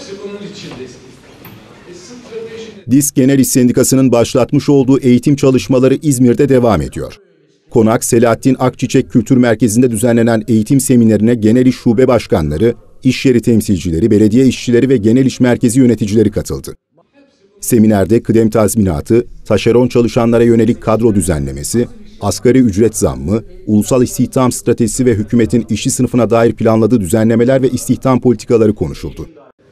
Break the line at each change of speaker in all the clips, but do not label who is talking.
Hepsi bunun içinde.
DİSK Genel İş Sendikası'nın başlatmış olduğu eğitim çalışmaları İzmir'de devam ediyor. Konak Selahattin Akçiçek Kültür Merkezi'nde düzenlenen eğitim seminerine genel iş şube başkanları, iş yeri temsilcileri, belediye işçileri ve genel iş merkezi yöneticileri katıldı. Seminerde kıdem tazminatı, taşeron çalışanlara yönelik kadro düzenlemesi, asgari ücret zammı, ulusal istihdam stratejisi ve hükümetin işçi sınıfına dair planladığı düzenlemeler ve istihdam politikaları konuşuldu.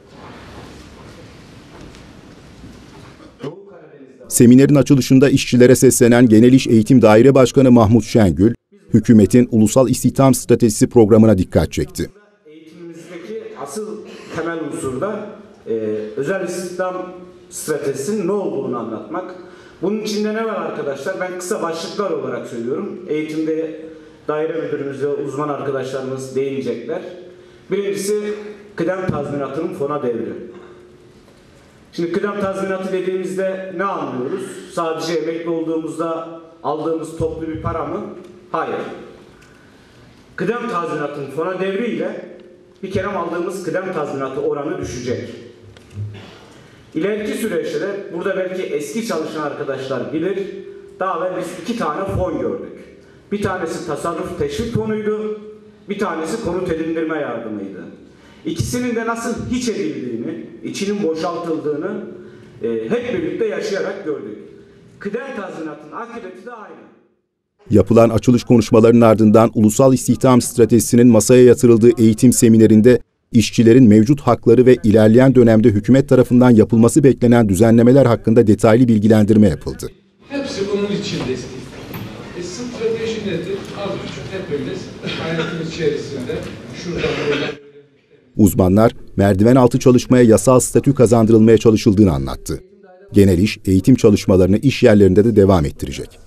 Seminerin açılışında işçilere seslenen Genel İş Eğitim Daire Başkanı Mahmut Şengül, hükümetin Ulusal İstihdam Stratejisi programına dikkat çekti.
Eğitimimizdeki asıl temel unsur da özel istihdam stratejisinin ne olduğunu anlatmak. Bunun içinde ne var arkadaşlar? Ben kısa başlıklar olarak söylüyorum. Eğitimde daire müdürümüz ve uzman arkadaşlarımız değinecekler. Birincisi kıdem tazminatının fona devri. Şimdi kıdem tazminatı dediğimizde ne anlıyoruz? Sadece emekli olduğumuzda aldığımız toplu bir para mı? Hayır. Kıdem tazminatının fona devriyle bir kere aldığımız kıdem tazminatı oranı düşecek. İleriki süreçte de burada belki eski çalışan arkadaşlar bilir, daha evvel biz 2 tane fon gördük. Bir tanesi tasarruf teşvik fonuydu, bir tanesi konut edindirme yardımıydı. İkisinin de nasıl hiç edildiğini, içinin boşaltıldığını hep birlikte yaşayarak gördük. Kıdem tazminatının akıbeti de aynı.
Yapılan açılış konuşmalarının ardından Ulusal İstihdam Stratejisi'nin masaya yatırıldığı eğitim seminerinde işçilerin mevcut hakları ve ilerleyen dönemde hükümet tarafından yapılması beklenen düzenlemeler hakkında detaylı bilgilendirme yapıldı.
Hepsi bunun içinde. Strateji nedir? Az buçuk hepimiz hayatın içerisinde şuradan buradan.
Uzmanlar, merdiven altı çalışmaya yasal statü kazandırılmaya çalışıldığını anlattı. Genel İş, eğitim çalışmalarını iş yerlerinde de devam ettirecek.